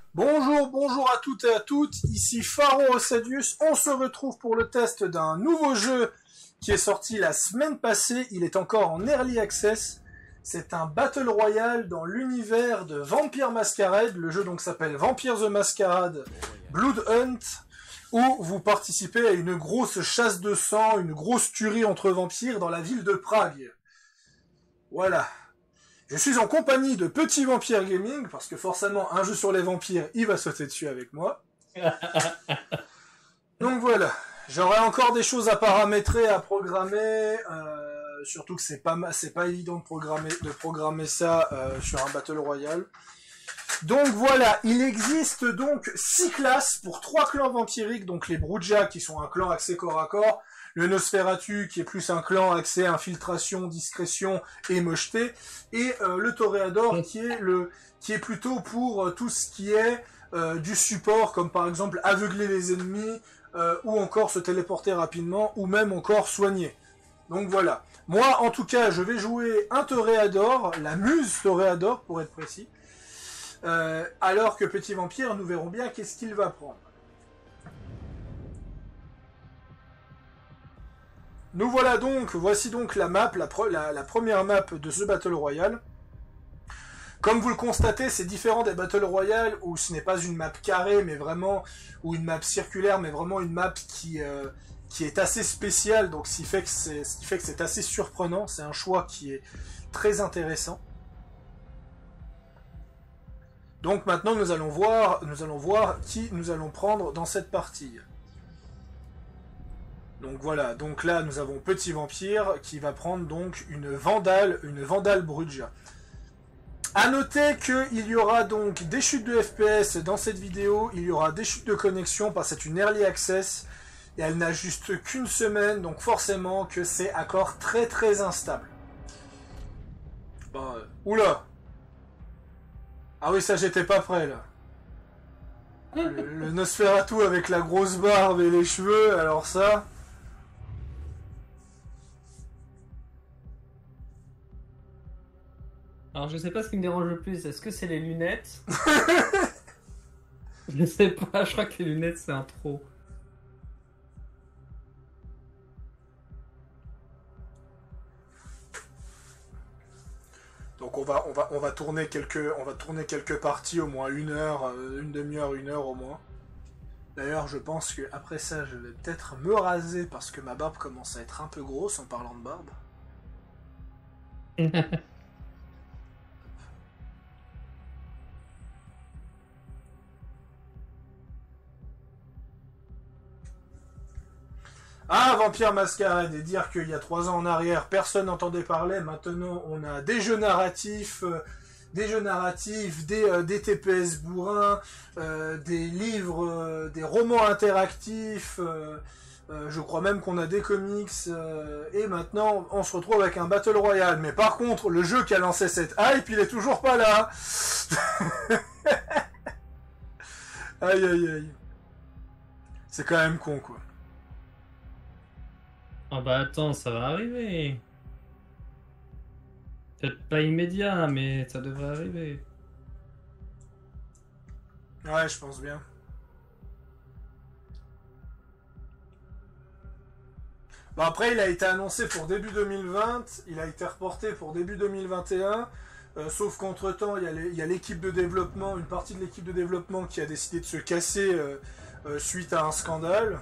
Bonjour, bonjour à toutes et à toutes, ici Pharaon Ossadius, on se retrouve pour le test d'un nouveau jeu qui est sorti la semaine passée, il est encore en Early Access, c'est un Battle Royale dans l'univers de Vampire Masquerade, le jeu donc s'appelle Vampire the Masquerade Blood Hunt, où vous participez à une grosse chasse de sang, une grosse tuerie entre vampires dans la ville de Prague. Voilà. Je suis en compagnie de Petit Vampire Gaming, parce que forcément, un jeu sur les vampires, il va sauter dessus avec moi. Donc voilà, j'aurai encore des choses à paramétrer, à programmer, surtout que c'est pas évident de programmer ça sur un Battle Royale. Donc voilà, il existe donc 6 classes pour 3 clans vampiriques, donc les Bruja qui sont un clan axé corps à corps, le Nosferatu qui est plus un clan axé infiltration, discrétion et mocheté, et le Toréador qui est plutôt pour tout ce qui est du support, comme par exemple aveugler les ennemis, ou encore se téléporter rapidement, ou même encore soigner. Donc voilà. Moi, en tout cas, je vais jouer un Toréador, la muse Toréador pour être précis. Alors que Petit Vampire, nous verrons bien qu'est-ce qu'il va prendre. Nous voilà donc, voici donc la map, la première map de ce Battle Royale. Comme vous le constatez, c'est différent des Battle Royale où ce n'est pas une map carrée, mais vraiment, ou une map circulaire, mais vraiment une map qui est assez spéciale, donc ce qui fait que c'est assez surprenant, c'est un choix qui est très intéressant. Donc maintenant nous allons voir qui nous allons prendre dans cette partie. Donc voilà, donc là nous avons Petit Vampire qui va prendre donc une Vandale Bruja. A noter qu'il y aura donc des chutes de FPS dans cette vidéo, il y aura des chutes de connexion parce que c'est une Early Access et elle n'a juste qu'une semaine, donc forcément que c'est encore très très instable. Bon, oula! Ah oui, ça j'étais pas prêt là. Le Nosferatu avec la grosse barbe et les cheveux, alors ça... Alors je sais pas ce qui me dérange le plus, est-ce que c'est les lunettes? Je sais pas, je crois que les lunettes c'est un trop. Donc on va tourner quelques parties, au moins une heure, une demi-heure, une heure au moins. D'ailleurs, je pense que après ça, je vais peut-être me raser parce que ma barbe commence à être un peu grosse en parlant de barbe. Ah, Vampire Masquerade, et dire qu'il y a 3 ans en arrière, personne n'entendait parler, maintenant on a des jeux narratifs, des TPS bourrins, des livres, des romans interactifs, je crois même qu'on a des comics, et maintenant on se retrouve avec un Battle Royale. Mais par contre, le jeu qui a lancé cette hype, il est toujours pas là. Aïe aïe aïe. C'est quand même con quoi. Ah bah attends, ça va arriver. Peut-être pas immédiat, mais ça devrait arriver. Ouais, je pense bien. Bon, après, il a été annoncé pour début 2020, il a été reporté pour début 2021, sauf qu'entre-temps, il y a l'équipe de développement, une partie de l'équipe de développement qui a décidé de se casser suite à un scandale.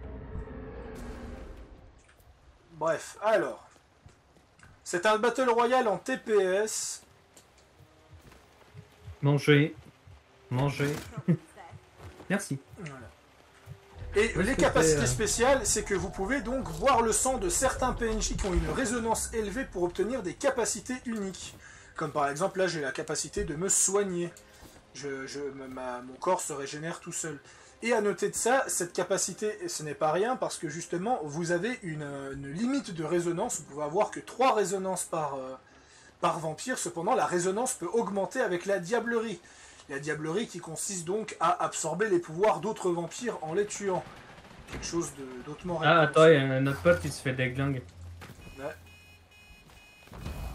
Bref, alors. C'est un Battle Royale en TPS. Manger. Manger. Merci. Voilà. Et les capacités spéciales, c'est que vous pouvez donc voir le sang de certains PNJ qui ont une résonance élevée pour obtenir des capacités uniques. Comme par exemple, là, j'ai la capacité de me soigner. Mon corps se régénère tout seul. Et à noter de ça, cette capacité, ce n'est pas rien, parce que justement, vous avez une limite de résonance. Vous pouvez avoir que 3 résonances par vampire. Cependant, la résonance peut augmenter avec la diablerie. La diablerie qui consiste donc à absorber les pouvoirs d'autres vampires en les tuant. Quelque chose d'autrement Ah attends, il y a notre pote qui se fait déglingue. Ouais.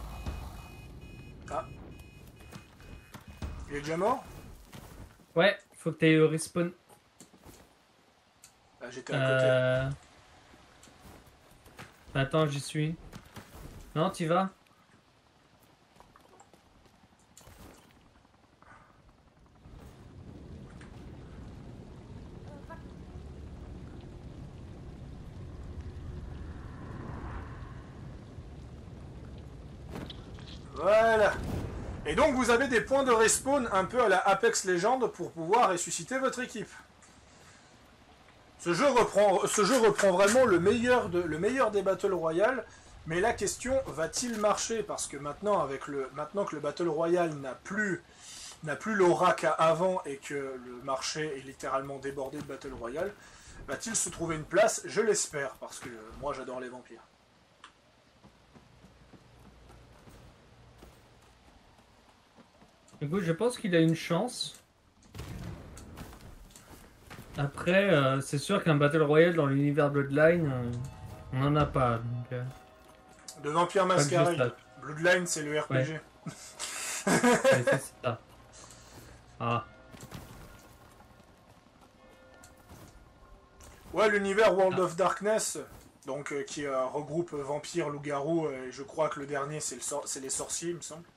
Ah. Il est déjà mort? Ouais, Faut que tu ailles au respawn. Là, j'étais à côté. Attends, j'y suis. Non, t'y vas? Voilà. Et donc vous avez des points de respawn un peu à la Apex Legends pour pouvoir ressusciter votre équipe. Ce jeu reprend vraiment le meilleur des Battle Royale, mais la question, va-t-il marcher? Parce que maintenant que le Battle Royale n'a plus l'aura qu'à avant et que le marché est littéralement débordé de Battle Royale, va-t-il se trouver une place? Je l'espère, parce que moi j'adore les vampires. Écoute, je pense qu'il a une chance. Après, c'est sûr qu'un Battle Royale dans l'univers Bloodline, on n'en a pas. Donc, de Vampire Masquerade. Bloodline, c'est le RPG. Ouais. C'est ça. Ah. Ouais, l'univers World of Darkness, donc qui regroupe vampires, loups-garous, et je crois que le dernier, c'est les sorciers, il me semble.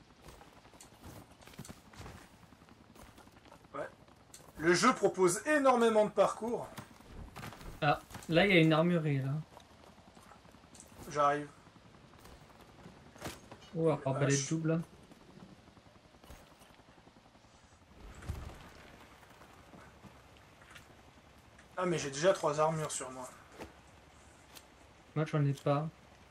Ouais. Le jeu propose énormément de parcours. Ah, là, il y a une armurerie, là. J'arrive. Oh, arbalète double, là. Ah, mais j'ai déjà 3 armures sur moi. Moi, j'en ai pas.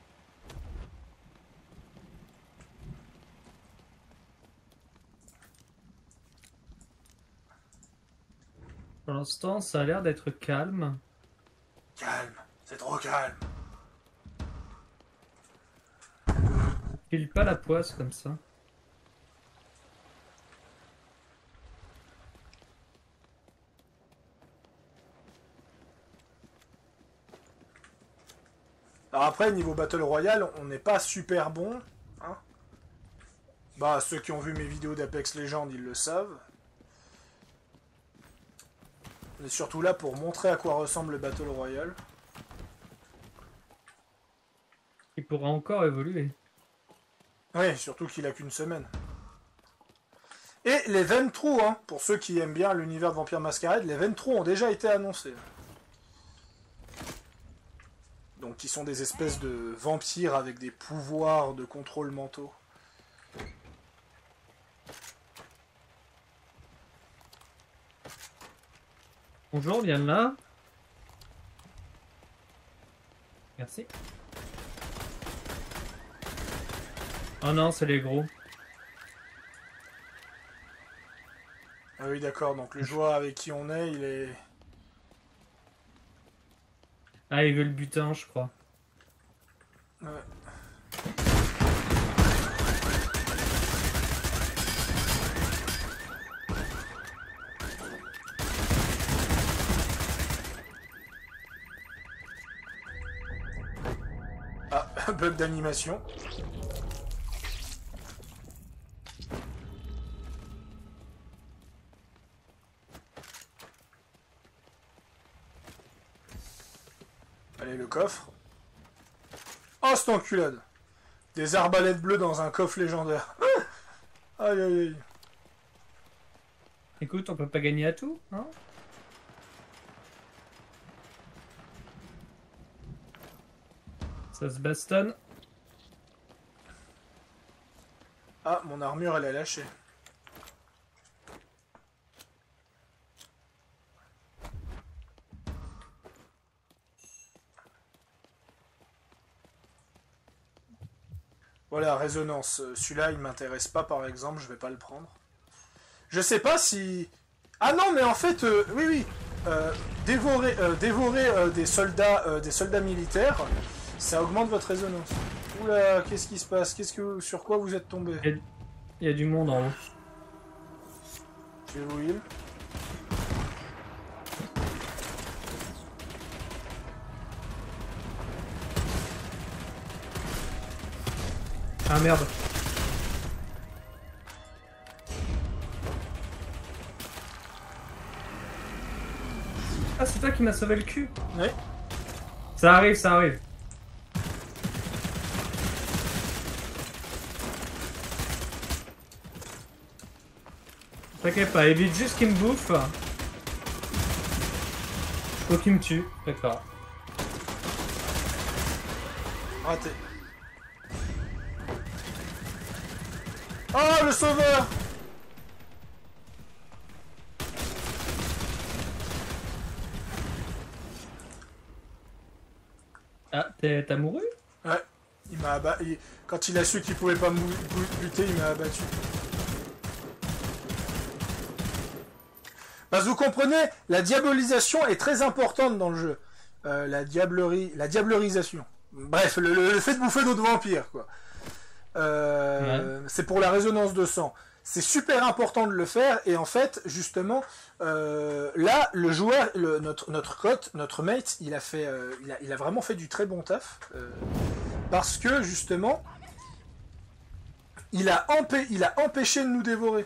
Pour l'instant, ça a l'air d'être calme. Calme, c'est trop calme. File pas la poisse comme ça. Alors après, niveau Battle Royale, on n'est pas super bon. Hein, bah, ceux qui ont vu mes vidéos d'Apex Legends, ils le savent. On est surtout là pour montrer à quoi ressemble le Battle Royale. Il pourra encore évoluer. Oui, surtout qu'il a qu'une semaine. Et les Ventrue, hein, pour ceux qui aiment bien l'univers de Vampire Masquerade, les Ventrue ont déjà été annoncés. Donc qui sont des espèces de vampires avec des pouvoirs de contrôle mentaux. Bonjour, viens là. Merci. Oh non, c'est les gros. Ah oui, d'accord, donc le joueur avec qui on est, il est... Ah, il veut le butin, je crois. Ouais. Ah, bug d'animation. Allez, le coffre. Oh, cette enculade. Des arbalètes bleues dans un coffre légendaire. Aïe, aïe, aïe. Écoute, on peut pas gagner à tout, hein? Ça se bastonne. Ah, mon armure, elle a lâché. Voilà, résonance. Celui-là, il m'intéresse pas, par exemple, je vais pas le prendre. Je sais pas si... Ah non, mais en fait, oui, oui. Dévorer des soldats militaires, ça augmente votre résonance. Oula, qu'est-ce qui se passe? Sur quoi vous êtes tombé? Il y a du monde en haut. Je vais vous heal. Ah merde. Ah, c'est toi qui m'as sauvé le cul. Oui. Ça arrive, ça arrive. T'inquiète pas, évite juste qu'il me bouffe. Faut qu'il me tue, d'accord. Raté. Oh, le sauveur! Ah, t'as mouru? Ouais. Il m'a abattu. Quand il a su qu'il pouvait pas me buter, il m'a abattu. Parce que vous comprenez, la diabolisation est très importante dans le jeu. La diablerisation. Bref, le fait de bouffer d'autres vampires, quoi. Ouais. C'est pour la résonance de sang. C'est super important de le faire, et en fait, justement, là, le joueur, notre coach, notre mate, il a vraiment fait du très bon taf, parce que, justement, il a empêché de nous dévorer.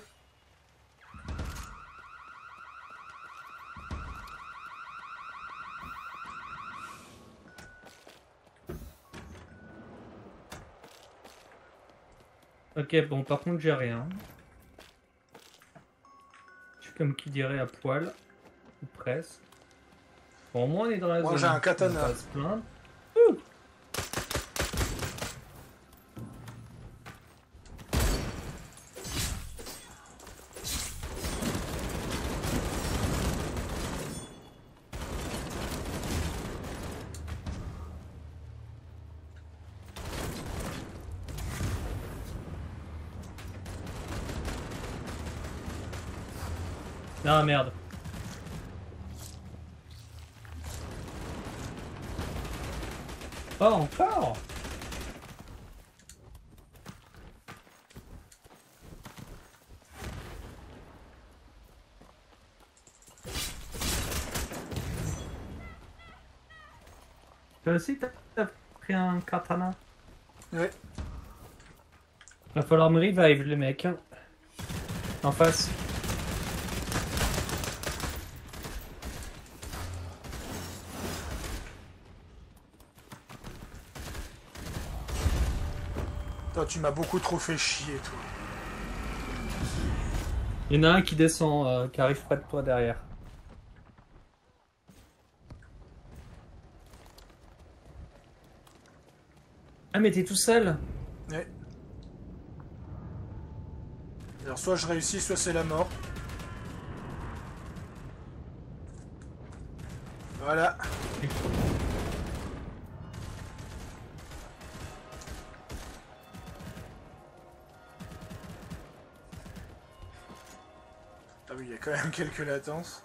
Ok, bon, par contre, j'ai rien. Je suis comme qui dirait à poil. Ou presque. Bon, au moins, on est dans la zone. Moi, j'ai un katana. On va pas se plaindre. Ah merde. Oh, encore? Toi aussi, t'as pris un katana? Ouais. Va falloir me revive, les mecs. Hein. En face. Toi, tu m'as beaucoup trop fait chier, toi. Il y en a un qui descend, qui arrive près de toi derrière. Ah, mais t'es tout seul? Ouais. Alors, soit je réussis, soit c'est la mort. Voilà. Ah oui, il y a quand même quelques latences.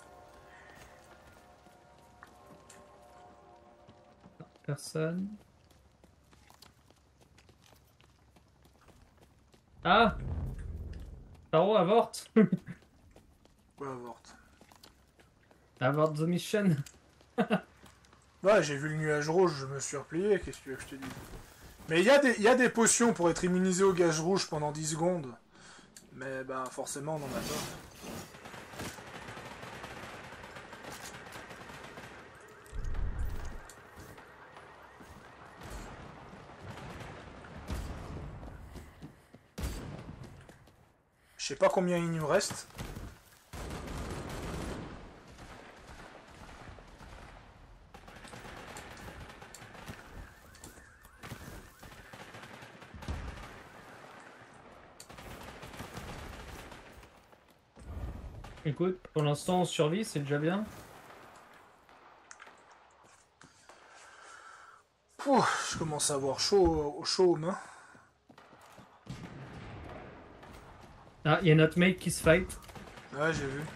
Personne. Ah! Taro, avorte! Ouais, avorte. Avorte the mission. Ouais, j'ai vu le nuage rouge, je me suis replié, qu'est-ce que tu veux que je te dise? Mais il y a des potions pour être immunisé au gage rouge pendant 10 secondes. Mais bah forcément on en a pas. Je sais pas combien il nous reste. Écoute, pour l'instant on survit, c'est déjà bien. Pouh, je commence à avoir chaud aux mains. Ah, il y a notre mate qui se fight. Ouais, j'ai vu.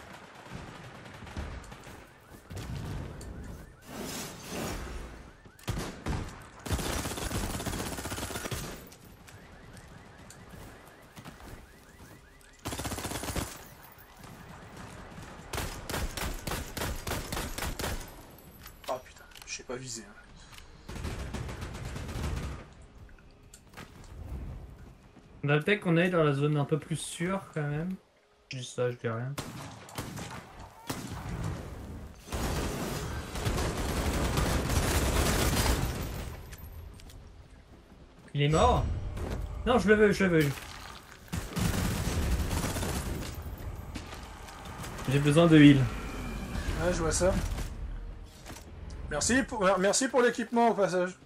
Ah putain, je sais pas viser. Hein. On a peut-être qu'on est dans la zone un peu plus sûre quand même. Juste ça, je dis rien. Il est mort? Non, je le veux, je le veux. J'ai besoin de heal. Ouais, je vois ça. Merci pour l'équipement au passage.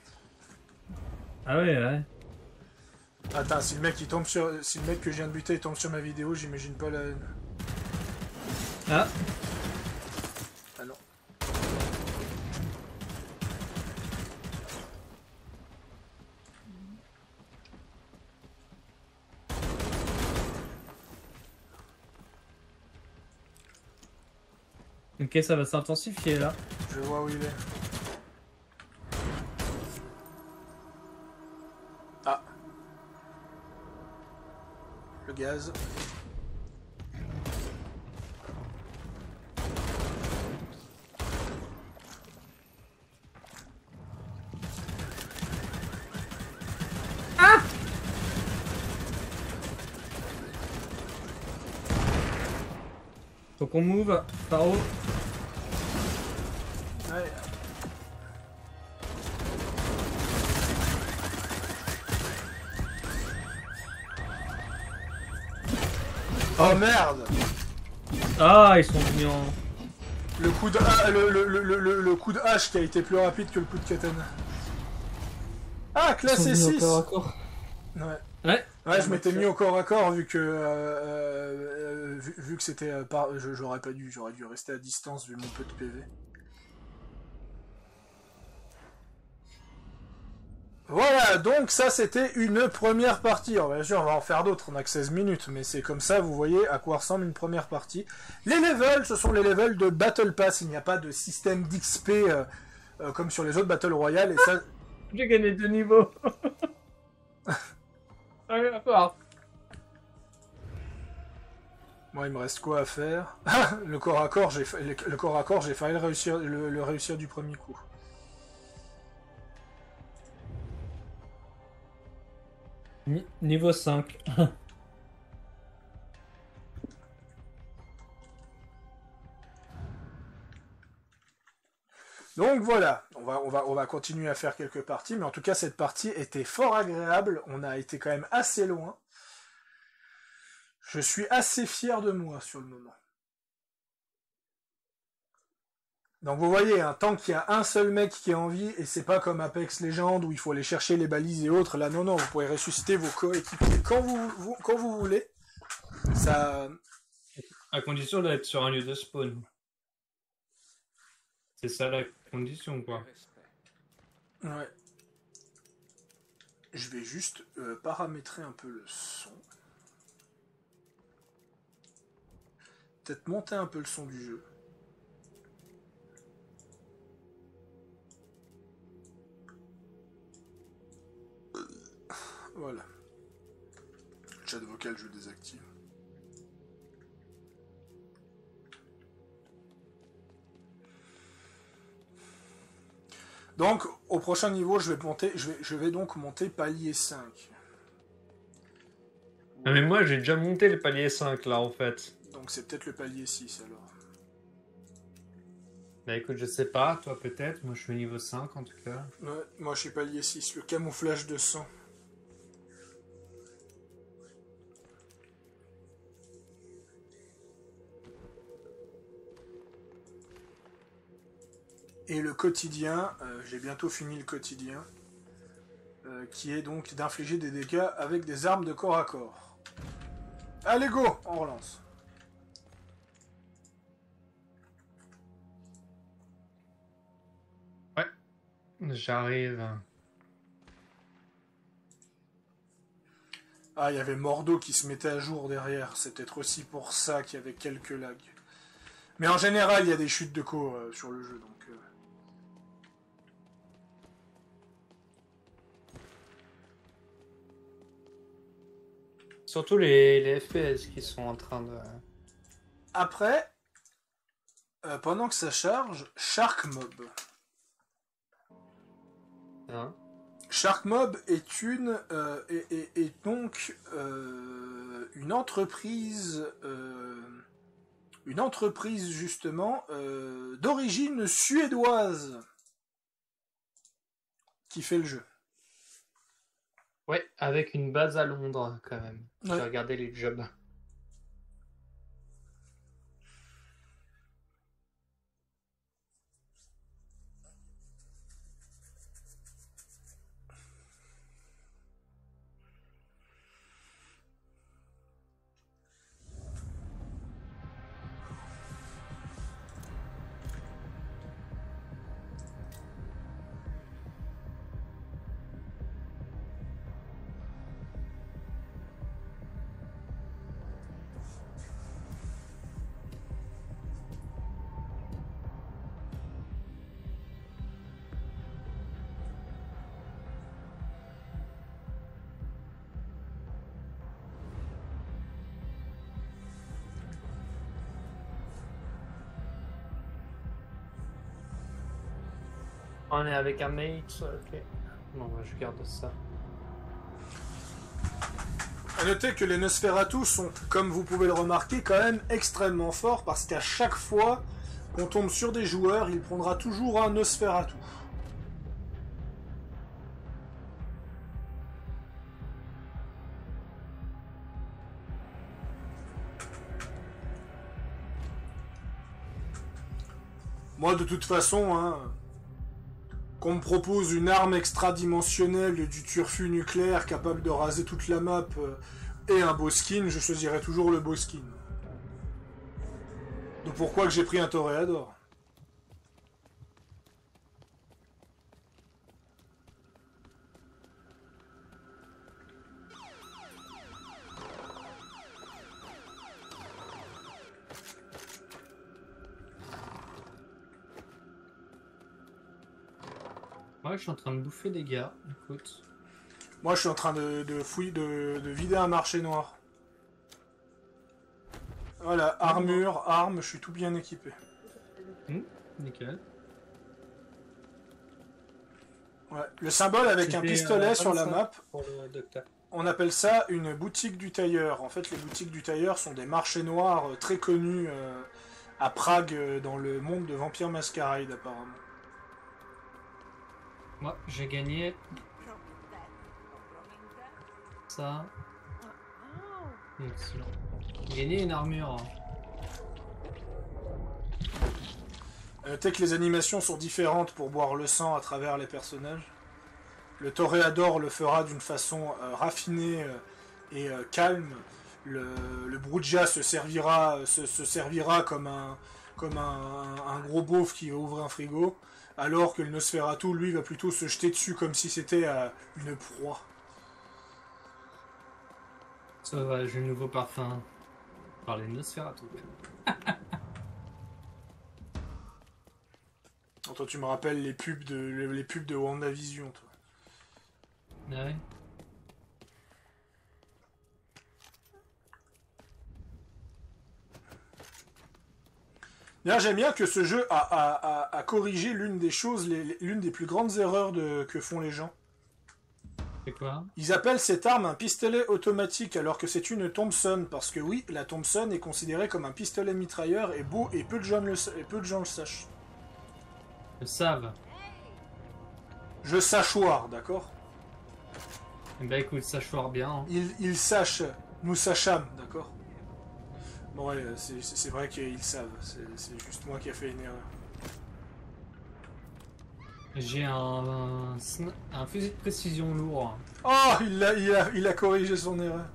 Ah ouais, ouais. Attends, si le mec il tombe sur. Si le mec que je viens de buter il tombe sur ma vidéo, j'imagine pas la haine. Ah, Ah non. ok, ça va s'intensifier là. Je vois où il est. Ah. Le gaz. Faut qu'on move par haut. Ouais. Oh merde! Ah, ils sont venus en... Le coup de le coup de hache qui a été plus rapide que le coup de katana. Ah, classé Ils sont 6! venus au corps à corps. Ouais. Ouais. Ouais, je m'étais mis au corps à corps vu que vu que c'était j'aurais pas dû, j'aurais dû rester à distance vu mon peu de PV. Voilà, donc ça c'était une première partie. Alors, bien sûr, on va en faire d'autres, on a que 16 minutes, mais c'est comme ça, vous voyez à quoi ressemble une première partie. Les levels, ce sont les levels de Battle Pass, il n'y a pas de système d'XP comme sur les autres Battle Royale, et ça... J'ai gagné 2 niveaux. Allez, d'accord. Moi, il me reste quoi à faire? Ah, le corps à corps, le corps à corps, j'ai failli le réussir du premier coup. Niveau 5. Donc voilà, on va continuer à faire quelques parties, mais en tout cas cette partie était fort agréable, on a été quand même assez loin. Je suis assez fier de moi sur le moment. Donc vous voyez, tant qu'il y a un seul mec qui est en vie, et c'est pas comme Apex Legends où il faut aller chercher les balises et autres, là non, non, vous pouvez ressusciter vos coéquipiers quand vous voulez. Ça... À condition d'être sur un lieu de spawn. C'est ça la condition, quoi. Ouais. Je vais juste paramétrer un peu le son. Peut-être monter un peu le son du jeu. Voilà. Le chat vocal, je le désactive. Donc, au prochain niveau, je vais donc monter palier 5. Ah, mais moi, j'ai déjà monté le palier 5, là, en fait. Donc, c'est peut-être le palier 6, alors. Bah écoute, je sais pas, toi peut-être. Moi, je suis au niveau 5, en tout cas. Ouais, moi, je suis palier 6, le camouflage de sang. Et le quotidien, j'ai bientôt fini le quotidien, qui est donc d'infliger des dégâts avec des armes de corps à corps. Allez go, on relance. Ouais, j'arrive. Ah, il y avait Mordo qui se mettait à jour derrière, c'est peut-être aussi pour ça qu'il y avait quelques lags. Mais en général, il y a des chutes de co sur le jeu, donc... Surtout les FPS qui sont en train de... Après, pendant que ça charge, Shark Mob. Hein? Shark Mob est est donc une entreprise justement d'origine suédoise qui fait le jeu. Ouais, avec une base à Londres quand même. Ouais. J'ai regardé les jobs. On est avec un mate, ok. Bon, bah, je garde ça. À noter que les Nosferatu sont, comme vous pouvez le remarquer, quand même extrêmement forts parce qu'à chaque fois qu'on tombe sur des joueurs, il prendra toujours un Nosferatu. Moi, de toute façon, hein, qu'on me propose une arme extradimensionnelle du turfu nucléaire capable de raser toute la map et un beau skin, je choisirais toujours le beau skin. Donc pourquoi que j'ai pris un Toréador? Ouais, je suis en train de bouffer des gars, écoute. Moi, je suis en train de fouiller, de vider un marché noir. Voilà, armure, arme, je suis tout bien équipé. Nickel. Ouais. Le symbole avec un pistolet sur la map, pour le docteur. on appelle ça une boutique du tailleur. En fait, les boutiques du tailleur sont des marchés noirs très connus à Prague, dans le monde de Vampire Masquerade, apparemment. Moi, j'ai gagné ça. Excellent. J'ai gagné une armure. Notez que les animations sont différentes pour boire le sang à travers les personnages. Le Toréador le fera d'une façon raffinée et calme. Le Bruja se servira comme un gros beauf qui va ouvrir un frigo, alors que le Nosferatu, lui, va plutôt se jeter dessus comme si c'était une proie. Ça va, j'ai un nouveau parfum par les Nosferatu. Toi, tu me rappelles les pubs de WandaVision, toi. Ouais. D'ailleurs, j'aime bien que ce jeu a corrigé l'une des choses, l'une des plus grandes erreurs que font les gens. C'est quoi? Ils appellent cette arme un pistolet automatique alors que c'est une Thompson, parce que oui, la Thompson est considérée comme un pistolet mitrailleur et peu de gens le sachent. Le savent. Je sachoir, d'accord? Eh ben écoute, ça choire bien. Hein. Ils sachent, nous sachâmes, d'accord? Bon ouais, c'est vrai qu'ils savent, c'est juste moi qui ai fait une erreur. J'ai un fusil de précision lourd. Oh, il a corrigé son erreur.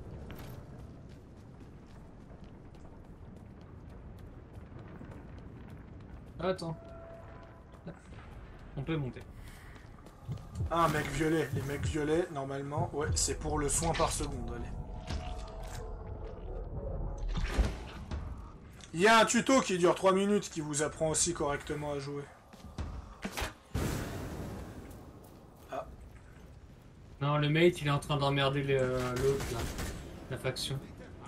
Attends. On peut monter. Ah, un mec violet. Les mecs violets, normalement, ouais, c'est pour le soin par seconde, allez. Il y a un tuto qui dure 3 minutes qui vous apprend aussi correctement à jouer. Ah. Non, le mate, il est en train d'emmerder l'autre, là. La faction.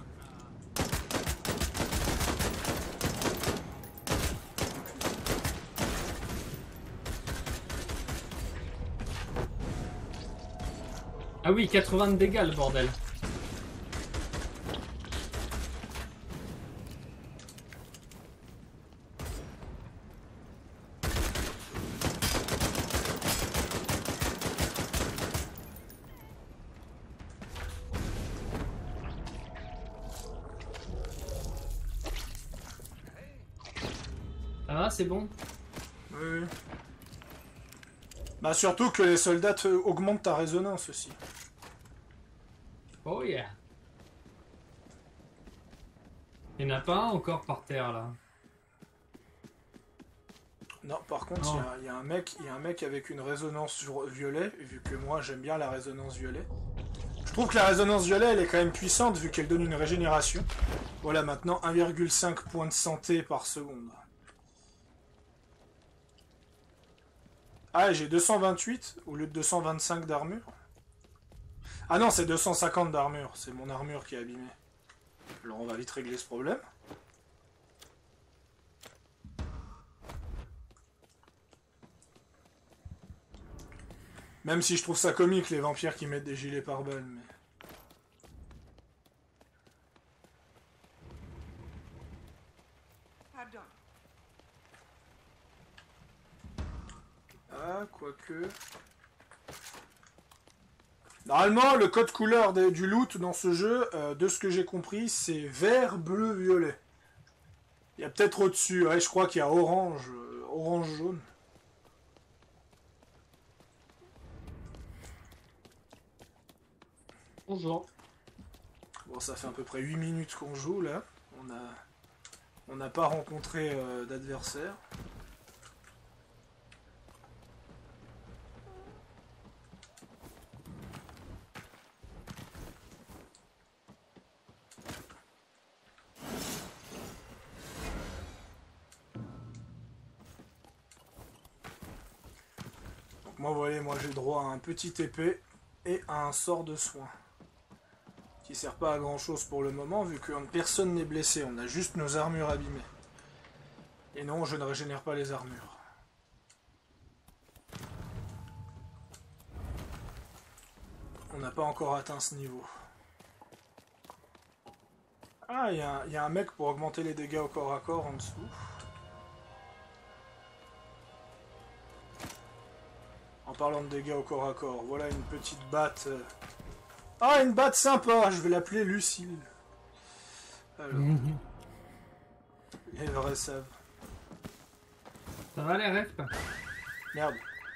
Ah oui, 80 de dégâts, le bordel. Ça va, c'est bon? Oui. Bah surtout que les soldats augmentent ta résonance aussi. Oh yeah. Il n'y en a pas un encore par terre là. Non, par contre, il y a un mec avec une résonance violet, vu que moi j'aime bien la résonance violet. Je trouve que la résonance violet elle est quand même puissante vu qu'elle donne une régénération. Voilà, maintenant 1,5 points de santé par seconde. Ah, j'ai 228 au lieu de 225 d'armure. Ah non, c'est 250 d'armure, c'est mon armure qui est abîmée. Alors on va vite régler ce problème. Même si je trouve ça comique les vampires qui mettent des gilets pare-balles, mais... Ah, quoique... Normalement, le code couleur du loot dans ce jeu, de ce que j'ai compris, c'est vert, bleu, violet. Il y a peut-être au-dessus, ouais, je crois qu'il y a orange, orange, jaune. Bonjour. Bon, ça fait à peu près 8 minutes qu'on joue, là. On n'a pas rencontré d'adversaire. Donc moi, voilà, moi j'ai droit à un petit épée et à un sort de soin. Qui sert pas à grand chose pour le moment, vu que personne n'est blessé, on a juste nos armures abîmées. Et non, je ne régénère pas les armures. On n'a pas encore atteint ce niveau. Ah, il y a un mec pour augmenter les dégâts au corps à corps en dessous. En parlant de dégâts au corps à corps, voilà une petite batte. Ah, une batte sympa, je vais l'appeler Lucille. Alors, les vrais savent. Ça va les refs? Merde.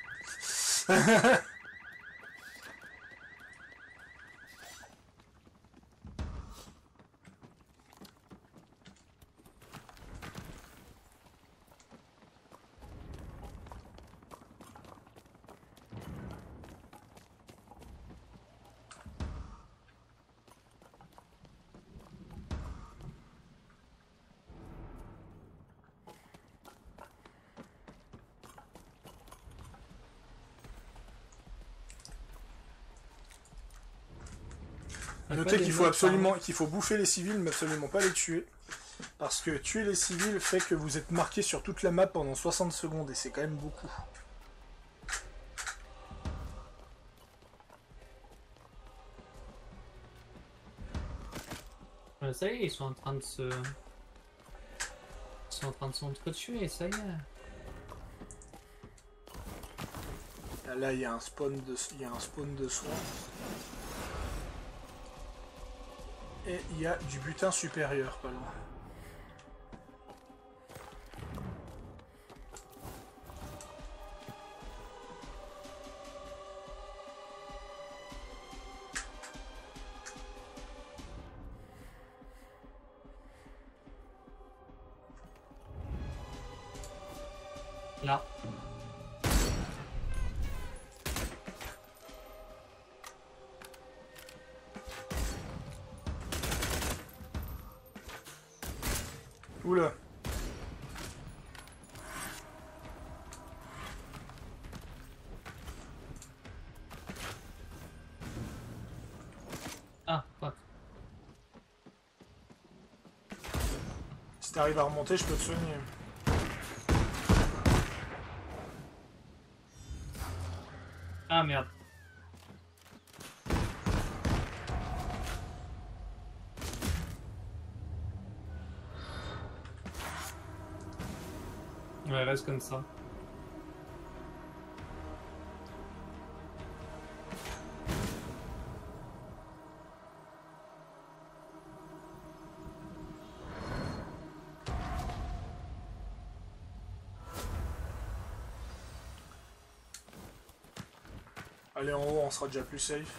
Notez qu'il faut bouffer les civils, mais absolument pas les tuer. Parce que tuer les civils fait que vous êtes marqué sur toute la map pendant 60 secondes, et c'est quand même beaucoup. Ça y est, ils sont en train de se... Ils sont en train de s'entretuer, ça y est. Là, il y a un spawn de soins. Et il y a du butin supérieur, pas loin. Là. Oula. Ah, fuck. Si t'arrives à remonter, je peux te soigner. Ah merde. Ouais, reste comme ça. aller en haut, on sera déjà plus safe.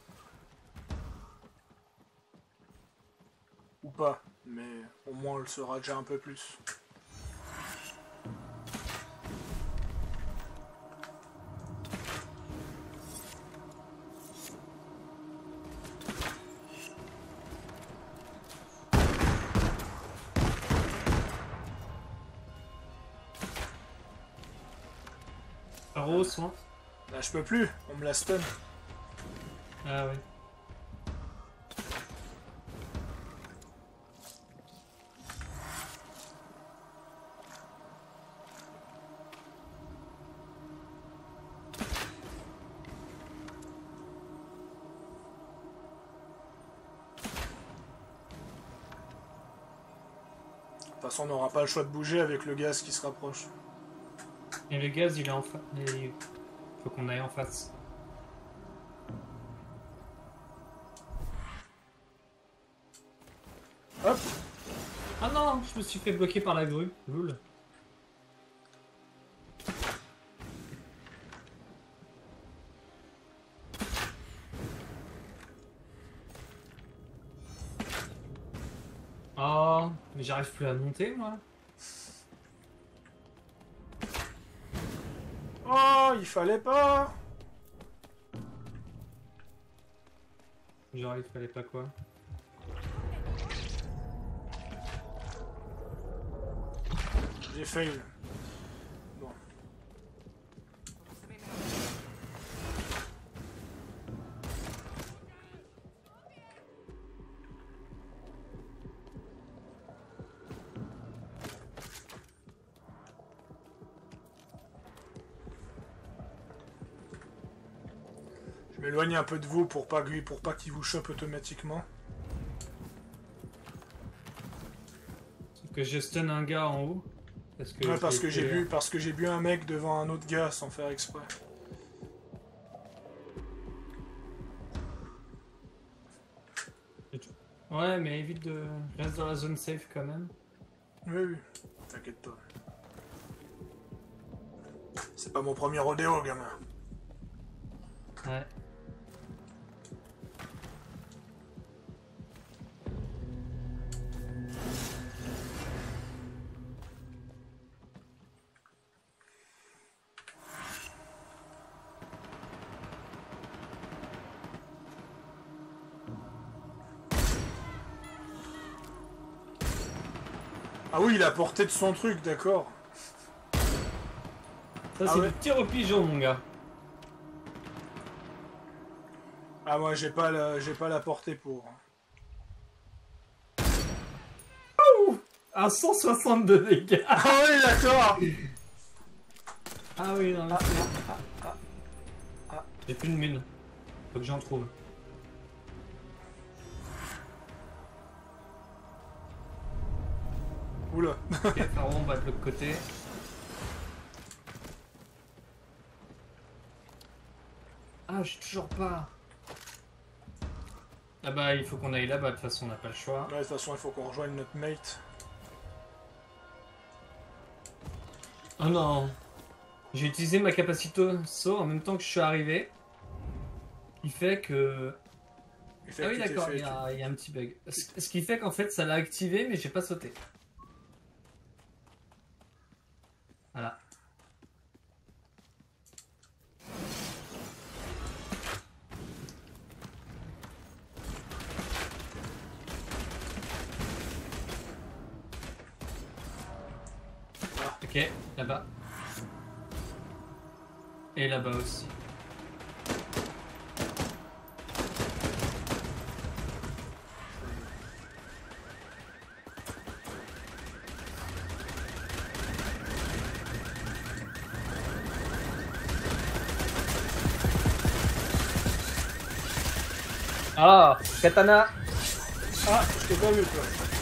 Ou pas, mais au moins on le sera déjà un peu plus. Soin. Là je peux plus, on me la stun. Ah ouais. De toute façon on n'aura pas le choix de bouger avec le gaz qui se rapproche. Et le gaz il est en face. Il faut qu'on aille en face. Hop. Ah non, je me suis fait bloquer par la grue. Loul. Oh, mais j'arrive plus à monter moi. Oh, il fallait pas. Genre il fallait pas quoi. J'ai fail. Bon. Je m'éloigne un peu de vous pour pas qu'il vous chope automatiquement. Sauf que je stun un gars en haut. Ouais, parce que j'ai bu un mec devant un autre gars sans faire exprès. Ouais, mais évite de reste dans la zone safe quand même. Oui, oui, t'inquiète pas. C'est pas mon premier rodéo, gamin. Ouais. Ah oui, il a porté de son truc, d'accord. Ça c'est du tir au pigeon, mon gars. Ah moi j'ai pas la portée pour. À 162 dégâts. Ah oui, d'accord. Ah oui, non mais j'ai plus de mine. Faut que j'en trouve. Oula. Ok, Pharaon, on va de l'autre côté. Ah, je suis toujours pas. Ah bah, il faut qu'on aille là-bas, de toute façon, on n'a pas le choix. Ouais, de toute façon, il faut qu'on rejoigne notre mate. Oh non. J'ai utilisé ma capacité saut en même temps que je suis arrivé. Il fait que... Ah oui, d'accord, il y a un petit bug. Ce qui fait qu'en fait, ça l'a activé, mais j'ai pas sauté. Voilà. Ok, là-bas. Et là-bas aussi. Ah, katana. Ah, je t'ai pas vu, toi.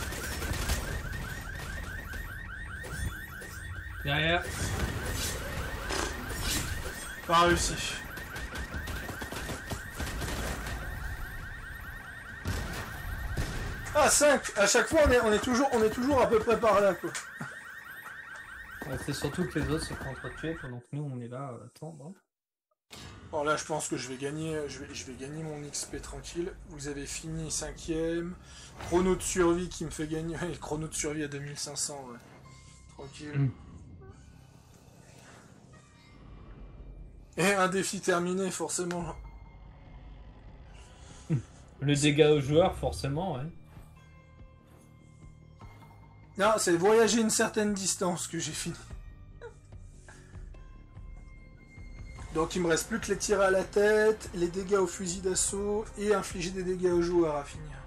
Derrière. Pas réussi. Ah, 5. À chaque fois, on est toujours à peu près par là, quoi. Ouais, c'est surtout que les autres se font entretuer pendant que nous, on est là à attendre. Alors là, je pense que je vais gagner, je vais gagner mon XP tranquille. Vous avez fini 5ème. Chrono de survie qui me fait gagner. Chrono de survie à 2500, ouais. Tranquille. Et un défi terminé, forcément. Le dégât aux joueurs, forcément, ouais. Non, c'est voyager une certaine distance que j'ai fini. Donc il me reste plus que les tirs à la tête, les dégâts au fusil d'assaut et infliger des dégâts aux joueurs à finir.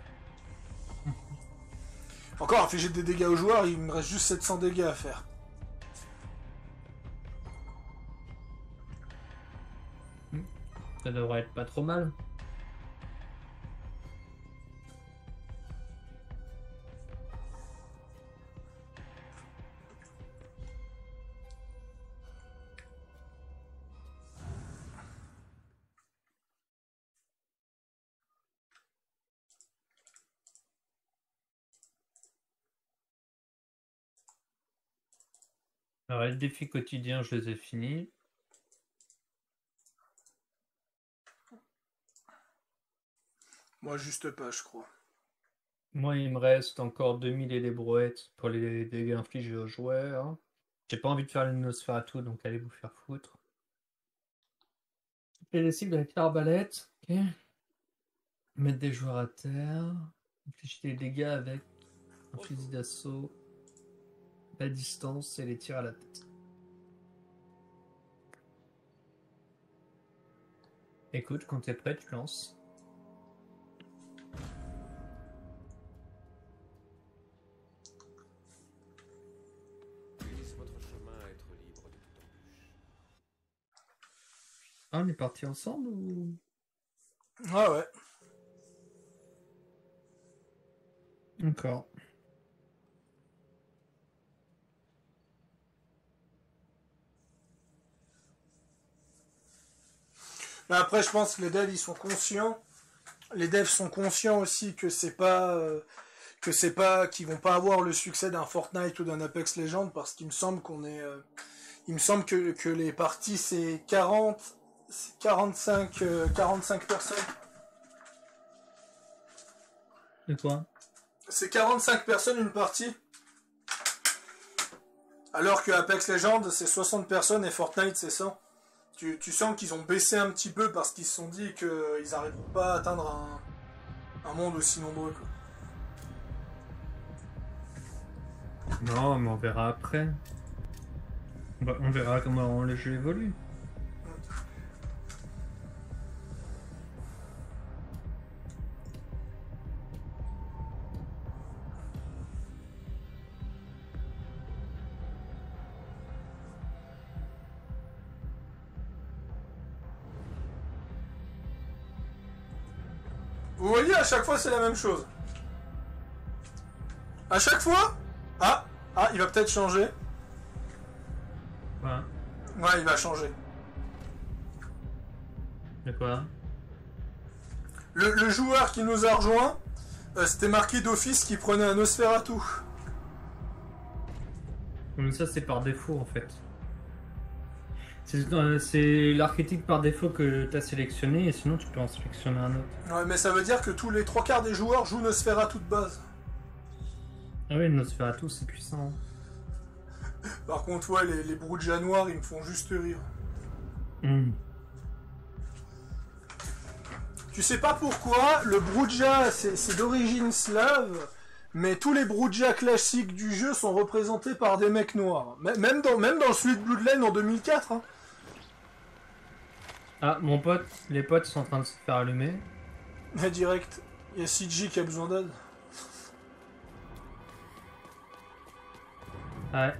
Encore infliger des dégâts aux joueurs, il me reste juste 700 dégâts à faire. Ça devrait être pas trop mal. Alors, les défis quotidiens, je les ai finis. Moi, juste pas, je crois. Moi, il me reste encore 2000 et des brouettes pour les dégâts infligés aux joueurs. J'ai pas envie de faire l'Nosferatu, donc allez vous faire foutre. Et les cibles avec l'arbalète. Ok. Mettre des joueurs à terre. Infliger des dégâts avec un fusil d'assaut. La distance et les tirs à la tête. Écoute, quand t'es prêt, tu lances. Laissez votre chemin à être libre de toute embûche. Ah, on est partis ensemble ou... Ah ouais. D'accord. Mais après, je pense que les devs, ils sont conscients. Les devs sont conscients aussi que c'est pas... qu'ils vont pas avoir le succès d'un Fortnite ou d'un Apex Legends, parce qu'il me semble qu'on est... il me semble que les parties, c'est 45 personnes. De quoi? C'est 45 personnes une partie. Alors que Apex Legends, c'est 60 personnes et Fortnite, c'est 100. Tu sens qu'ils ont baissé un petit peu parce qu'ils se sont dit qu'ils n'arriveront pas à atteindre un monde aussi nombreux, quoi. Non, mais on verra après. On verra comment le jeu évolue. Vous voyez, à chaque fois, c'est la même chose. À chaque fois... Ah, il va peut-être changer. Quoi? Ouais, il va changer. De quoi? Le joueur qui nous a rejoint, c'était marqué d'office qu'il prenait un Nosferatu. Mais ça, c'est par défaut, en fait. C'est l'archétype par défaut que tu as sélectionné, et sinon tu peux en sélectionner un autre. Ouais, mais ça veut dire que tous les 3/4 des joueurs jouent Nosferatu de base. Ah oui, Nosferatu, c'est puissant. Par contre, ouais, les Broodja noirs, ils me font juste rire. Tu sais pas pourquoi, le Broodja, c'est d'origine slave, mais tous les Broodja classiques du jeu sont représentés par des mecs noirs. Même dans celui de Bloodline en 2004. Hein. Ah, mon pote, les potes sont en train de se faire allumer. Direct, il y a CG qui a besoin d'aide. Ouais.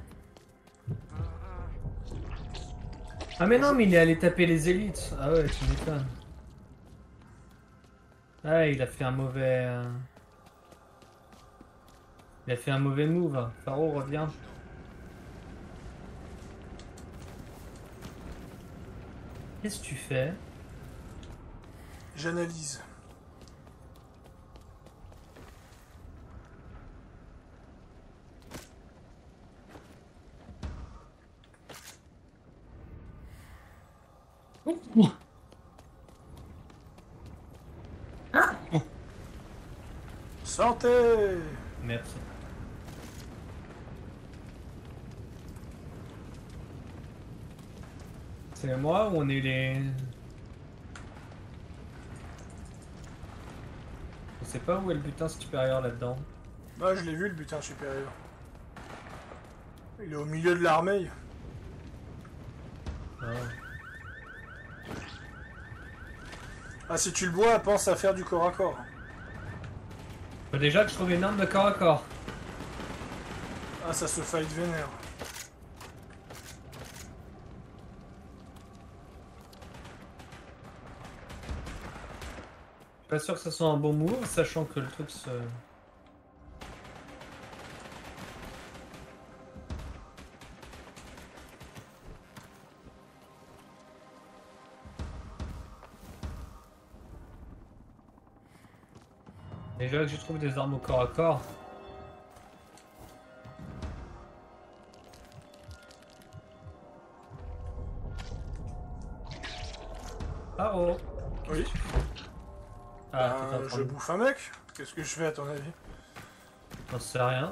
Ah mais non, mais il est allé taper les élites. Ah ouais, tu m'étonnes. Ah, il a fait un mauvais... Il a fait un mauvais move. Pharaon, reviens. Qu'est-ce que tu fais? J'analyse. Santé. Merci. C'est moi ou on est les... Je sais pas où est le butin supérieur là-dedans. Bah je l'ai vu le butin supérieur. Il est au milieu de l'armée. Ah. Ah si tu le bois, pense à faire du corps à corps. Faut déjà que je trouve une arme de corps à corps. Ah ça se fight vénère. Je suis pas sûr que ce soit un bon move, sachant que le truc se... Déjà que je trouve des armes au corps à corps. Ah oh. Oui. Ah, je bouffe un mec. Qu'est-ce que je fais à ton avis? J'en sais rien.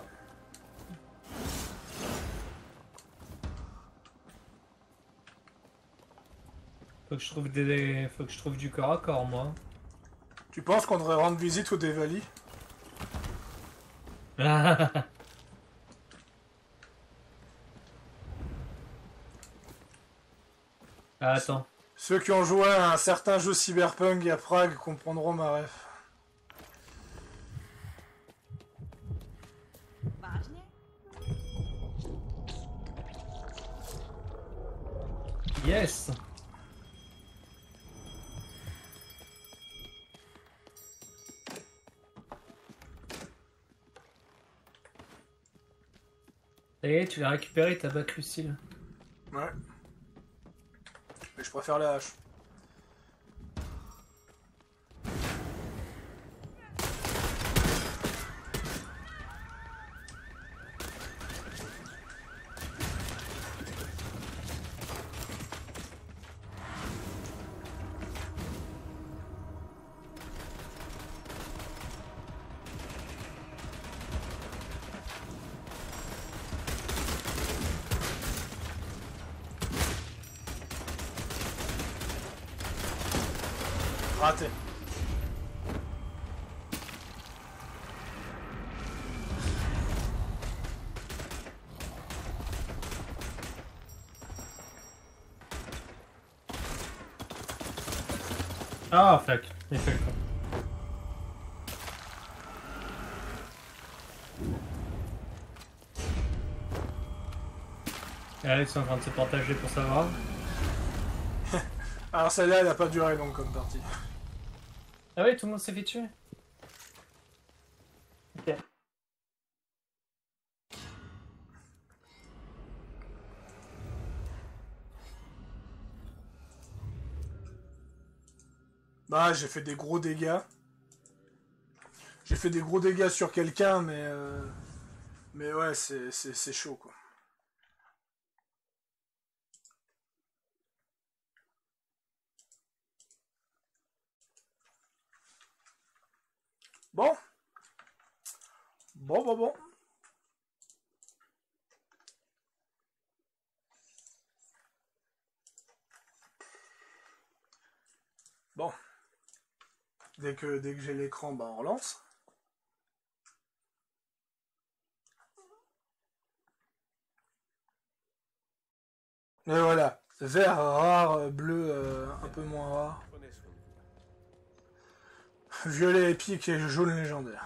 Faut que je trouve du corps à corps, moi. Tu penses qu'on devrait rendre visite au Devali? Attends. Ceux qui ont joué à un certain jeu cyberpunk à Prague comprendront ma ref. Yes. Et tu l'as récupéré ta batte Lucille. Ouais. Mais je préfère la hache. Raté. Ah, fuck. Il fait le con. Et Alex est en train de se partager pour savoir. Alors celle-là, elle a pas duré long comme partie. Ah oui, tout le monde s'est fait tuer. Ok. Bah, j'ai fait des gros dégâts. J'ai fait des gros dégâts sur quelqu'un, mais ouais, c'est chaud, quoi. Bon. Bon. Bon. Dès que j'ai l'écran, bah on relance. Et voilà. Vert rare, bleu un peu moins rare. Violet épique et jaune légendaire.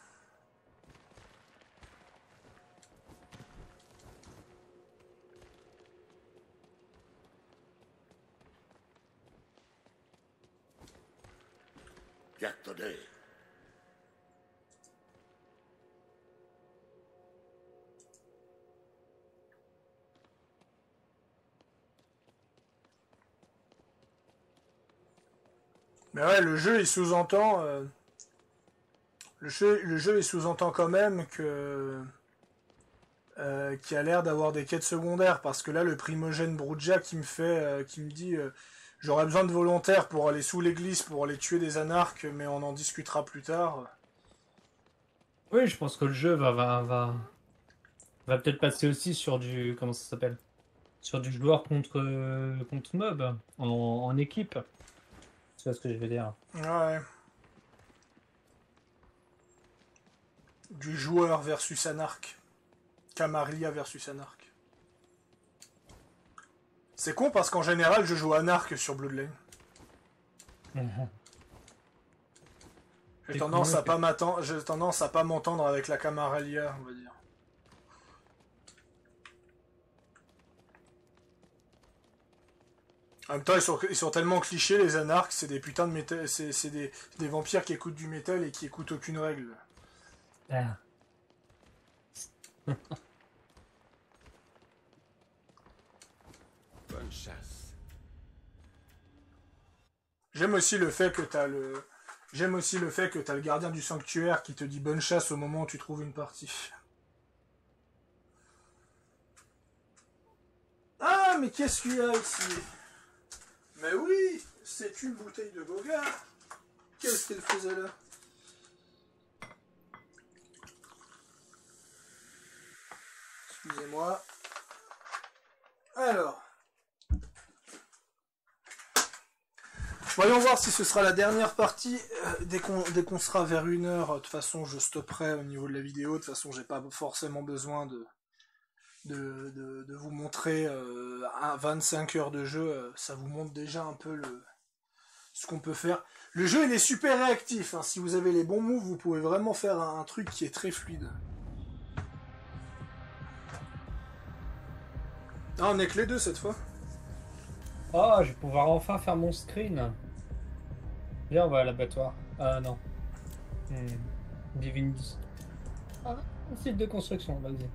Attendez. Mais ouais, le jeu il sous-entend le jeu il sous-entend quand même que qui a l'air d'avoir des quêtes secondaires, parce que là le primogène Broudja qui me dit j'aurais besoin de volontaires pour aller sous l'église pour aller tuer des anarches, mais on en discutera plus tard. Oui, je pense que le jeu va peut-être passer aussi sur du... Comment ça s'appelle? Sur du joueur contre mob, en équipe. Tu vois ce que je veux dire? Ouais. Du joueur versus Anarch. Camarilla versus Anarch. C'est con parce qu'en général, je joue Anarch sur Bloodlane. J'ai tendance à pas m'entendre avec la Camarilla, on va dire. En même temps, ils sont tellement clichés, les anarches, c'est des putains de métal, c'est des vampires qui écoutent du métal et qui écoutent aucune règle. Ah. Bonne chasse. J'aime aussi le fait que t'as le gardien du sanctuaire qui te dit bonne chasse au moment où tu trouves une partie. Ah, mais qu'est-ce qu'il y a ici? Mais oui, c'est une bouteille de Bogart. Qu'est-ce qu'elle faisait là? Excusez-moi. Alors. Voyons voir si ce sera la dernière partie. Dès qu'on sera vers 1 heure, de toute façon, je stopperai au niveau de la vidéo. De toute façon, j'ai pas forcément besoin de vous montrer 25 heures de jeu. Ça vous montre déjà un peu ce qu'on peut faire. Le jeu, il est super réactif. Hein. Si vous avez les bons moves, vous pouvez vraiment faire un truc qui est très fluide. Ah, on est que les deux cette fois. Oh, je vais pouvoir enfin faire mon screen. Viens, on va à l'abattoir. Ah non. Divinity. Ah, un site de construction, vas-y.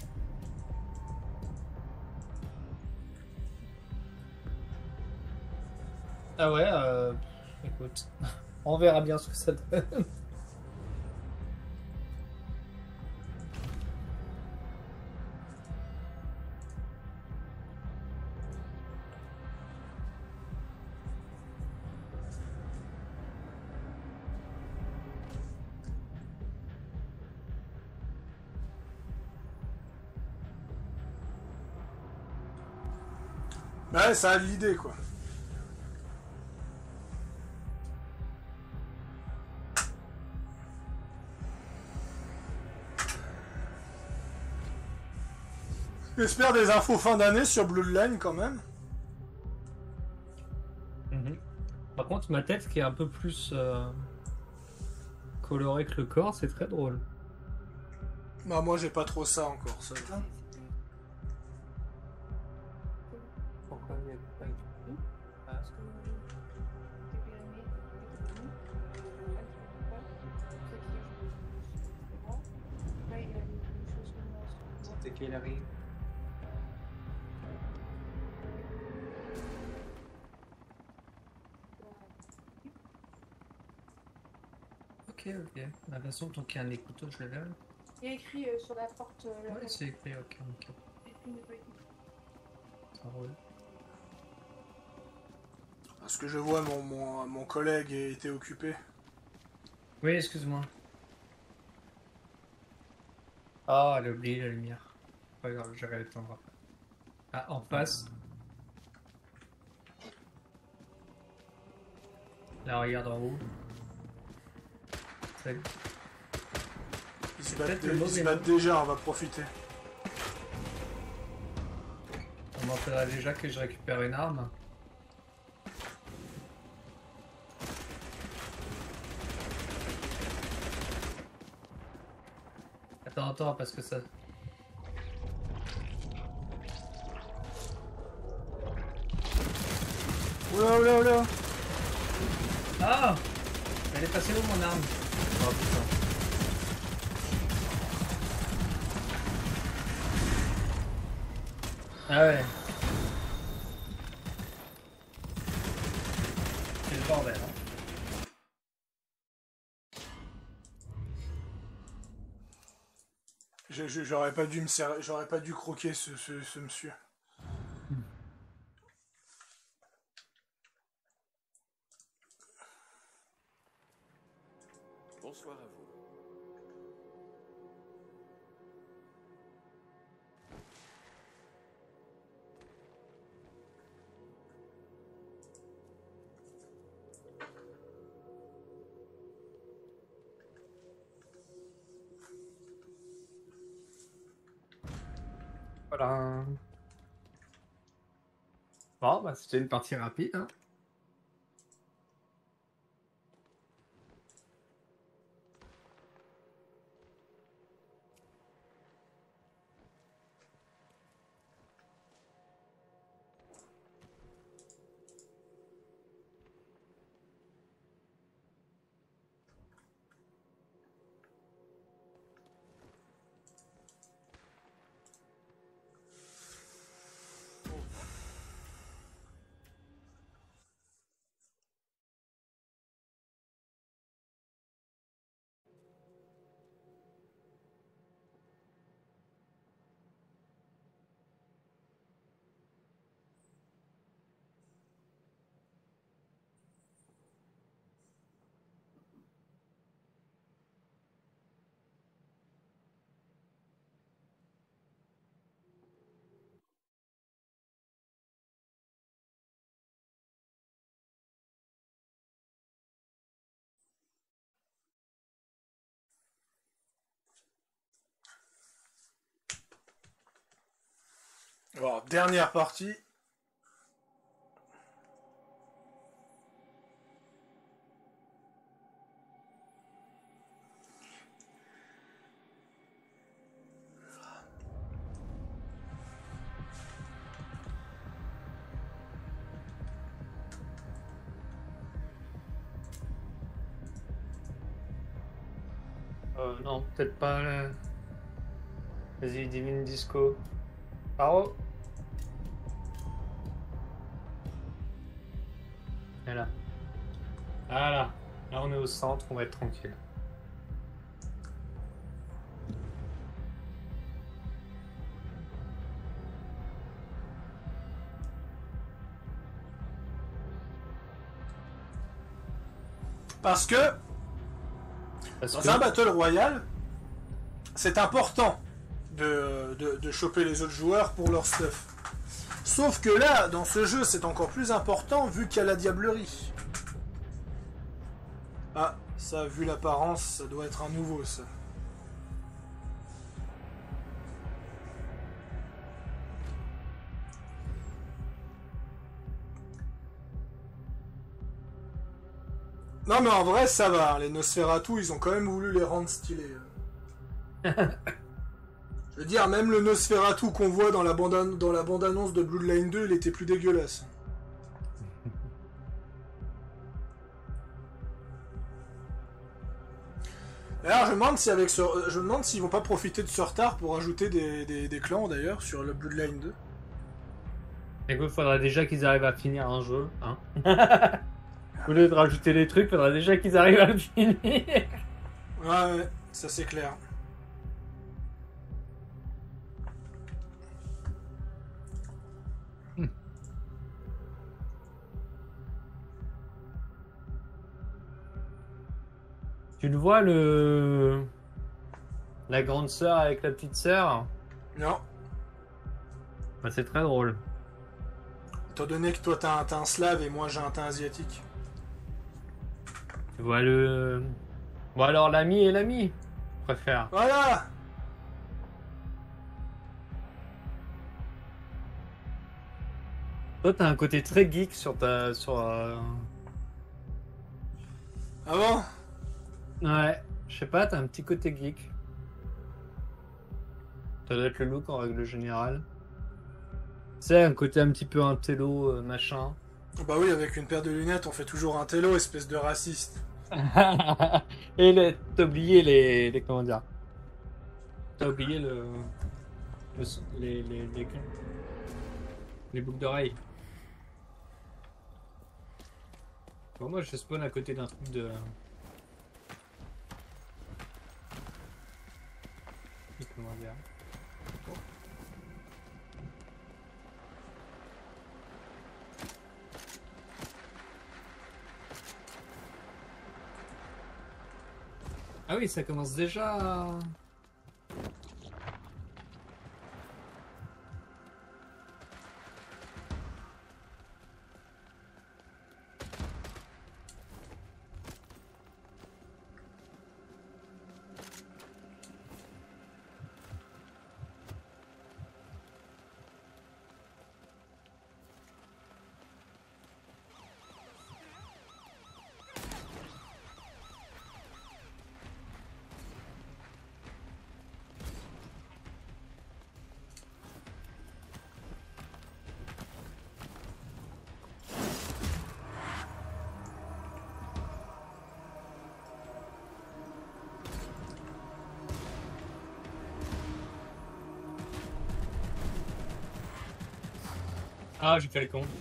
Ah ouais, écoute. On verra bien ce que ça donne. Ouais, ça a l'idée quoi. J'espère des infos fin d'année sur Bloodline quand même. Par contre, ma tête qui est un peu plus colorée que le corps, c'est très drôle. Bah moi j'ai pas trop ça encore, ça va. Pourquoi il y a pas écrit? C'était qu'elle arrive. Ok. De toute façon, tant qu'il y a un écouteur, je le verrai. Il y a écrit sur la porte. Ouais, c'est écrit, ok. Ça roule. Parce que je vois mon collègue était occupé. Oui, excuse-moi. Ah, elle a oublié la lumière. Pas grave, j'aurais le temps. Ah, en face. Là, regarde en haut. Salut. Ils se battent déjà, on va profiter. On m'entendra déjà que je récupère une arme. Attends, parce que ça... Oula. Ah! Elle est passée où mon arme? Oh putain. Ah ouais. C'est le bordel, hein. J'aurais pas dû croquer ce monsieur. Bonsoir à vous. voilà. Bon, bah c'était une partie rapide. Hein. Bon, dernière partie. Non, peut-être pas. Vas-y, Divine Disco. Paro. Et là. Voilà. Là, on est au centre, on va être tranquille. Parce que dans un Battle Royale, c'est important de choper les autres joueurs pour leur stuff. Sauf que là, dans ce jeu, c'est encore plus important vu qu'il y a la diablerie. Ah, ça, vu l'apparence, ça doit être un nouveau, ça. Non mais en vrai, ça va. Les Nosferatu, ils ont quand même voulu les rendre stylés. Je veux dire, même le Nosferatu qu'on voit dans la bande-annonce de Bloodline 2, il était plus dégueulasse. D'ailleurs, je me demande s'ils vont pas profiter de ce retard pour ajouter des clans, d'ailleurs, sur le Bloodline 2. Écoute, faudra déjà qu'ils arrivent à finir un jeu, hein. Au lieu de rajouter des trucs, faudra déjà qu'ils arrivent à le finir. Ouais, ça c'est clair. Tu le vois, la grande sœur avec la petite sœur? Non. Bah, c'est très drôle. Étant donné que toi t'as un teint slave et moi j'ai un teint asiatique. Tu vois le... Bon alors l'ami et l'ami, je préfère. Voilà. Toi t'as un côté très geek sur ta... Ah bon? Ouais, je sais pas, t'as un petit côté geek. Ça doit être le look en règle générale. C'est un côté un petit peu intello, machin. Bah oui, avec une paire de lunettes, on fait toujours un télo, espèce de raciste. Et t'as oublié les... Comment dire? T'as oublié les boucles d'oreilles. Bon, moi je spawn à côté d'un truc de... Comment dire? Ah oui, ça commence déjà à... Ah, j'ai fait le con.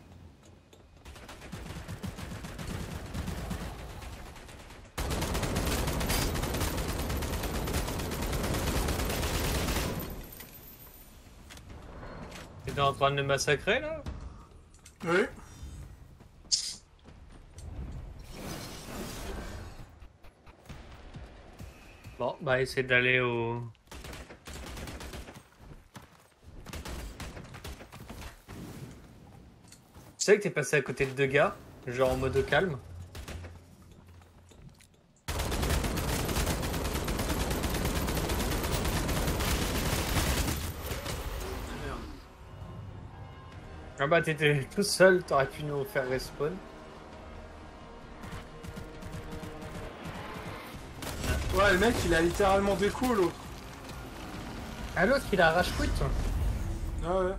T'es en train de le massacrer là? Oui. Bon, bah essaie d'aller au... Tu sais que t'es passé à côté de 2 gars, genre en mode calme. Ah bah t'étais tout seul, t'aurais pu nous faire respawn. Ouais, le mec il a littéralement des coups l'autre. Ah l'autre il a rage quit. Ah ouais.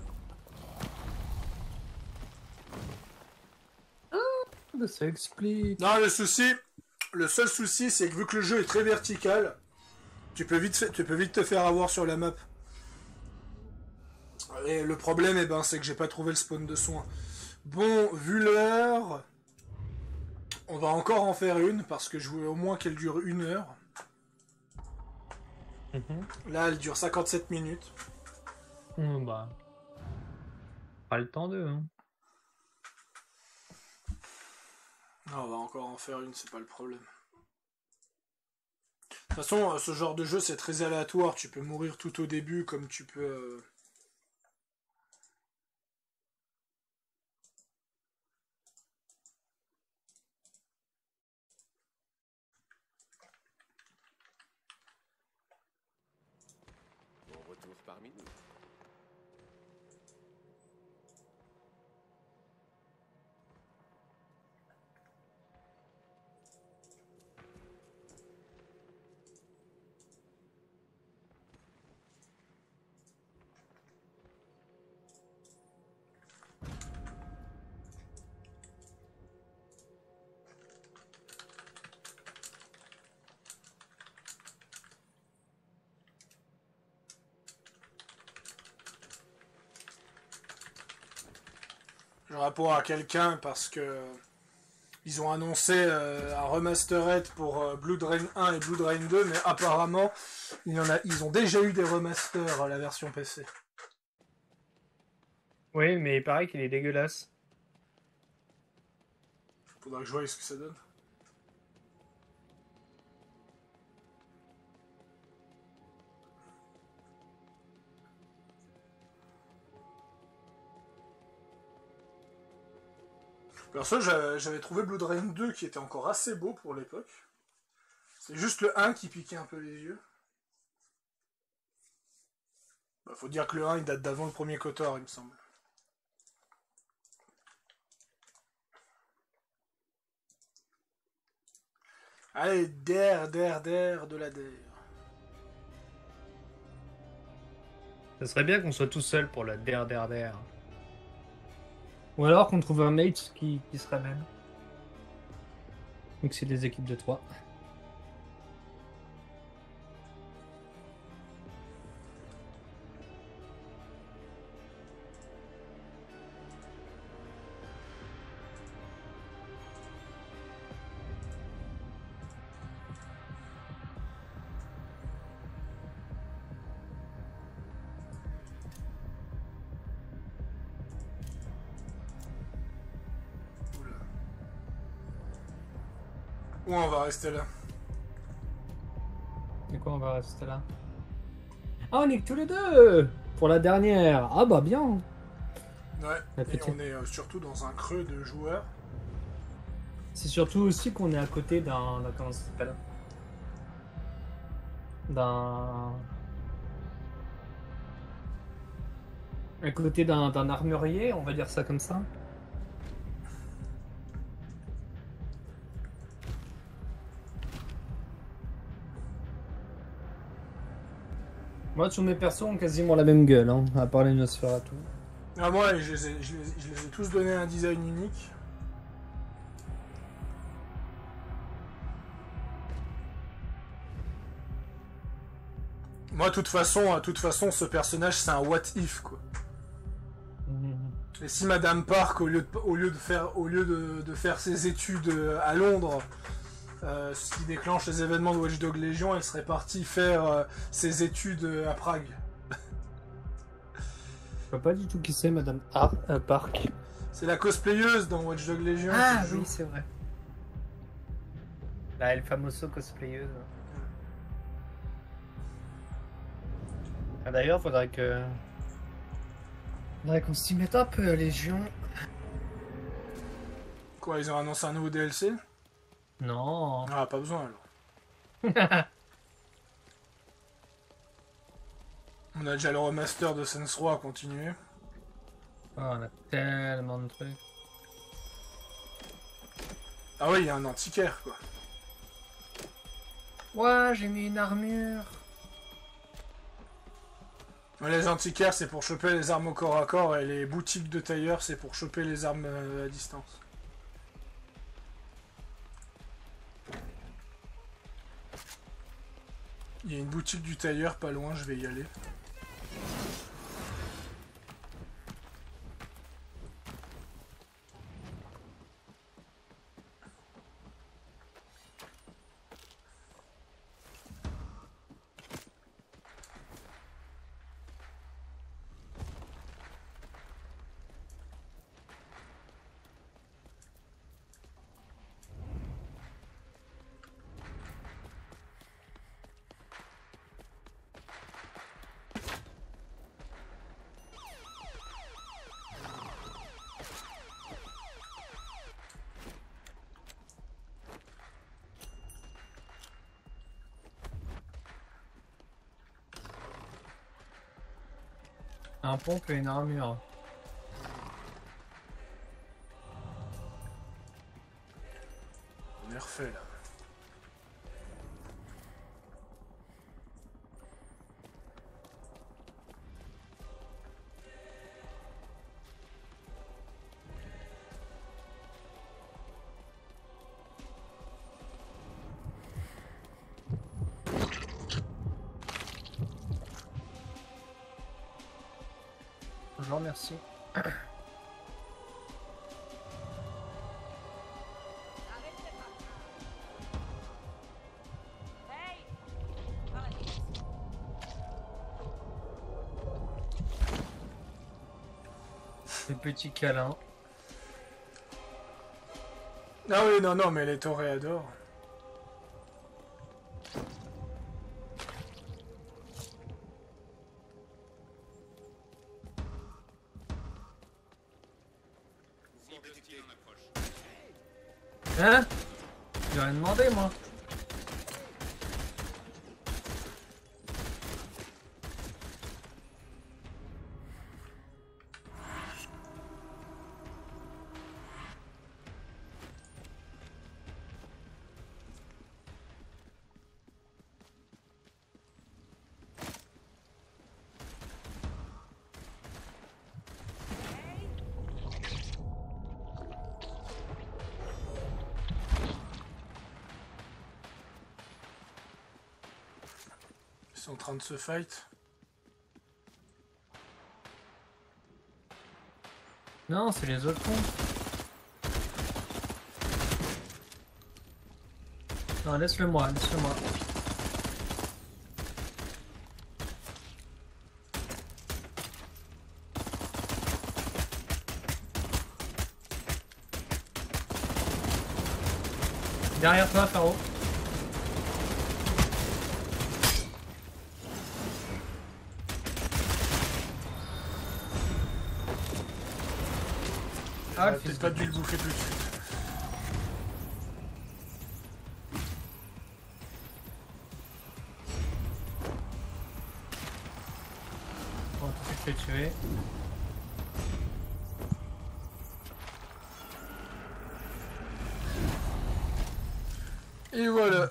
Ah, ça explique. Non, le seul souci, c'est que vu que le jeu est très vertical, tu peux vite te faire avoir sur la map. Et le problème, c'est que j'ai pas trouvé le spawn de soins. Bon, vu l'heure, on va encore en faire une, parce que je voulais au moins qu'elle dure 1 heure. Là, elle dure 57 minutes. Bah... Pas le temps d'eux, hein. Non, on va encore en faire une, c'est pas le problème. De toute façon, ce genre de jeu, c'est très aléatoire. Tu peux mourir tout au début, comme tu peux... Bon retour parmi nous. Je réponds à quelqu'un parce que ils ont annoncé un remastered pour Blood Rain 1 et Blood Rain 2, mais apparemment ils ont déjà eu des remasters à la version PC. Oui, mais il paraît qu'il est dégueulasse. Faudra que je voie ce que ça donne. Perso, j'avais trouvé Blood Rain 2 qui était encore assez beau pour l'époque. C'est juste le 1 qui piquait un peu les yeux. Bah, faut dire que le 1 il date d'avant le premier KOTOR, il me semble. Allez, der de la der. Ça serait bien qu'on soit tout seul pour la der. Ou alors qu'on trouve un mate qui se ramène. Donc c'est des équipes de 3. Ou on va rester là. Et quoi, on va rester là? Ah, on est que tous les deux pour la dernière. Ah bah bien. Ouais, et on est surtout dans un creux de joueurs. C'est surtout aussi qu'on est à côté d'un... Comment ça s'appelle? À côté d'un armurier, on va dire ça comme ça. Moi, tous mes persos ont quasiment la même gueule, hein, à part les Nosferatu. Ah, moi, je les ai tous donné un design unique. Moi, de toute façon, ce personnage, c'est un what if, quoi. Et si Madame Park, au lieu de faire ses études à Londres, ce qui déclenche les événements de Watch Dogs Légion, elle serait partie faire ses études à Prague. Je vois pas du tout qui c'est, Madame Park. C'est la cosplayeuse dans Watch Dogs Légion. Ah oui, c'est vrai. La El Famoso cosplayeuse. Ah, d'ailleurs, faudrait qu'on s'y mette un peu, Légion. Quoi, ils ont annoncé un nouveau DLC? Non. Ah, pas besoin alors. On a déjà le remaster de Saints Row à continuer. Oh, on a tellement de trucs. Ah oui, il y a un antiquaire quoi. Ouais, j'ai mis une armure. Les antiquaires c'est pour choper les armes au corps à corps et les boutiques de tailleurs c'est pour choper les armes à distance. Il y a une boutique du tailleur pas loin, je vais y aller. Un pompe et une armure. On est refait là. Je vous remercie. Des petits câlins. Ah oui, non, non, mais les toréadors. Hein? J'ai rien demandé, moi. Ils sont en train de se fight. Non, c'est les autres cons. Non, laisse-le moi, laisse-le moi. Derrière toi, Faro. Ah, peut-être pas dû le bouffer tout de suite. Bon, tu te fais tuer. Et voilà.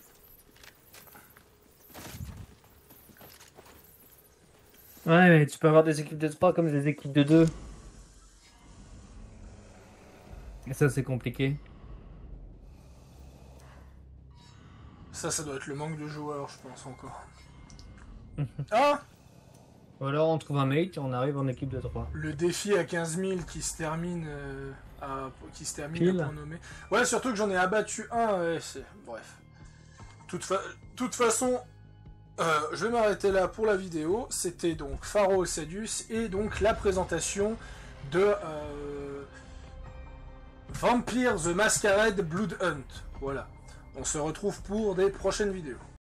Ouais, mais tu peux avoir des équipes de 3 comme des équipes de 2. Et ça, c'est compliqué. Ça doit être le manque de joueurs, je pense, encore. Ah! Ou alors on trouve un mate et on arrive en équipe de 3. Le défi à 15 000 qui se termine à point nommé. Ouais, surtout que j'en ai abattu un. Bref. Toute façon, je vais m'arrêter là pour la vidéo. C'était donc Pharaoh Sadius et donc la présentation de Vampire the Masquerade Blood Hunt. Voilà. On se retrouve pour des prochaines vidéos.